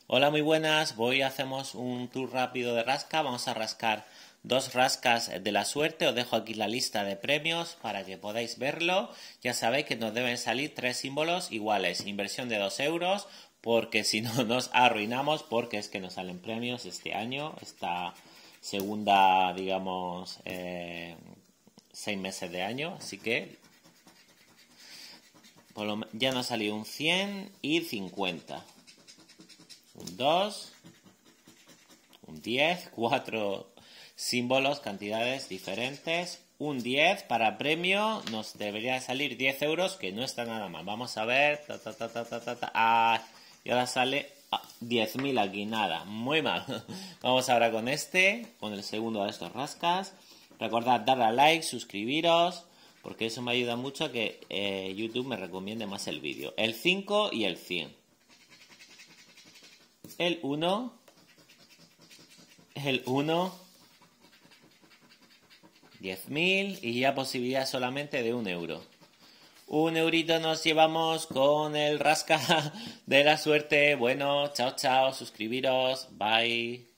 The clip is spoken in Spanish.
Hola, muy buenas. Hacemos un tour rápido de rasca. Vamos a rascar dos rascas de la suerte. Os dejo aquí la lista de premios para que podáis verlo. Ya sabéis que nos deben salir tres símbolos iguales. Inversión de 2 euros, porque si no nos arruinamos, porque es que nos salen premios este año, esta segunda, digamos, 6 meses de año. Así que ya nos salió un 100 y 50. Un 2, un 10, cuatro símbolos, cantidades diferentes. Un 10 para premio nos debería salir 10 euros, que no está nada mal. Vamos a ver. Y ahora sale 10.000 aquí, nada, muy mal. Vamos ahora con con el segundo de estos rascas. Recordad darle a like, suscribiros, porque eso me ayuda mucho a que YouTube me recomiende más el vídeo. El 5 y el 100. El 1, el 1, 10.000 y ya posibilidad solamente de 1 euro. Un eurito nos llevamos con el rasca de la suerte. Bueno, chao, chao, suscribiros, bye.